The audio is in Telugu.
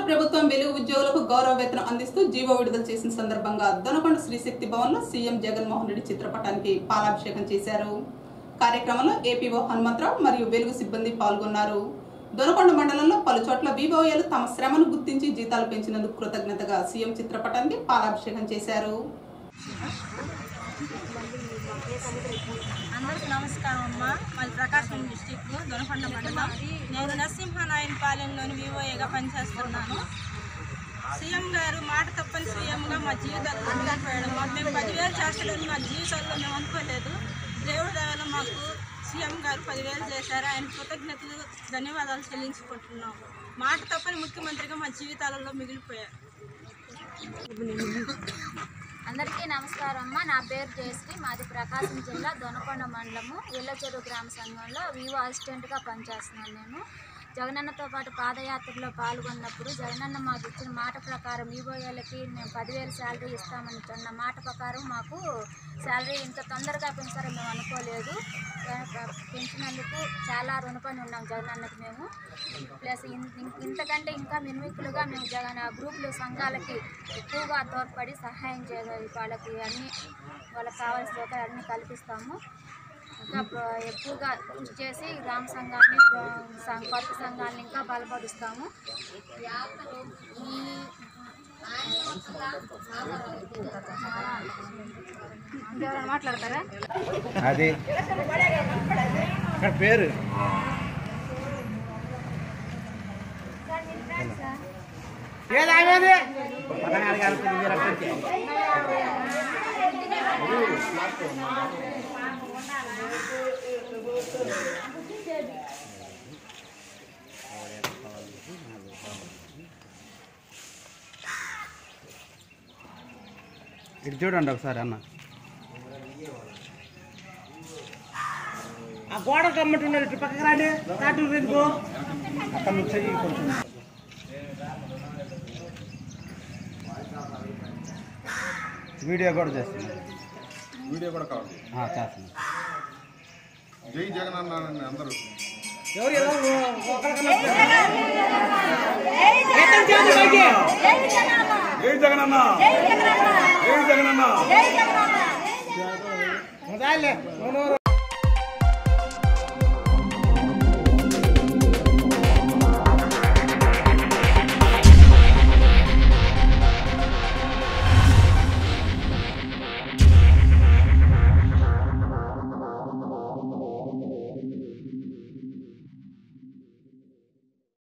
ప్రభుత్వం వెలుగు ఉద్యోగులకు గౌరవ వేతనం అందిస్తూ జీవో విడుదల చేసిన సందర్భంగా దొనకొండ శ్రీశక్తి భవన్లో సీఎం జగన్మోహన్ రెడ్డి చిత్రపటానికి పాలాభిషేకం చేశారు. కార్యక్రమంలో ఏపీఓ హనుమంతరావు మరియు వెలుగు సిబ్బంది పాల్గొన్నారు. దొనకొండ మండలంలో పలు చోట్ల వివోఏలు తమ శ్రమను గుర్తించి జీతాలు పెంచినందుకు కృతజ్ఞతగా సీఎం చిత్రపటానికి పాలాభిషేకం చేశారు. అందరికీ నమస్కారం అమ్మ. మాది ప్రకాశం డిస్టిక్ దొనకొండ మండలం. నేను నరసింహనాయనపాలెంలోని వివోఏగా పనిచేస్తున్నాను. సీఎం గారు మాట తప్పని సీఎంగా మా జీవితాల్లో ఉండిపోయాడు. మేము 10,000 చేస్తాడని మా జీవితాల్లో మేము అనుకోలేదు. దేవుడి దయలో మాకు సీఎం గారు 10,000 చేశారు. ఆయన కృతజ్ఞతలు ధన్యవాదాలు చెల్లించుకుంటున్నాం. మాట తప్పని ముఖ్యమంత్రిగా మా జీవితాలలో మిగిలిపోయారు. అందరికీ నమస్కారం అమ్మ. నా పేరు జయశ్రీ. మాది ప్రకాశం జిల్లా దొనకొండ మండలము ఎల్లచెరువు గ్రామ సంఘంలో వివో అసిస్టెంట్గా పనిచేస్తున్నాను. నేను జగనన్నతో పాటు పాదయాత్రలో పాల్గొన్నప్పుడు జగనన్న మాకు ఇచ్చిన మాట ప్రకారం వివోఏలకి మేము 10,000 శాలరీ ఇస్తామని అన్న మాట ప్రకారం మాకు శాలరీ ఇంత తొందరగా పెంచారని మేము అనుకోలేదు. పెంచినందుకు చాలా రుణపడి ఉన్నాం జగనన్నకి మేము. ప్లస్ ఇంతకంటే ఇంకా మిన్మిక్కులుగా మేము గ్రూపులు సంఘాలకి ఎక్కువగా తోడ్పడి సహాయం చేయగలి వాళ్ళకి అన్నీ వాళ్ళకి కావాల్సిన సౌకర్యాలు అన్నీ కల్పిస్తాము. ఇంకా ఎక్కువగా కృషి చేసి గ్రామ సంఘాన్ని కొత్త సంఘాలను ఇంకా బలపరుస్తాము. ఎవరైనా మాట్లాడతారా? అది పేరు ఇటు చూడండి ఒకసారి అన్న. ఆ గోడ కమ్మటి ఉన్నది ఇటు పక్కకి రాండి. కాటు ఎందుకు అక్కడ నుంచి కొంచెం వీడియో కూడా చేస్తున్నా. వీడియో కూడా కావాలి చేస్తున్నా. జై జగన్ అన్నానండి అందరూ. ఎవరు జై జగన్ అన్న, జై జగన్ అన్న.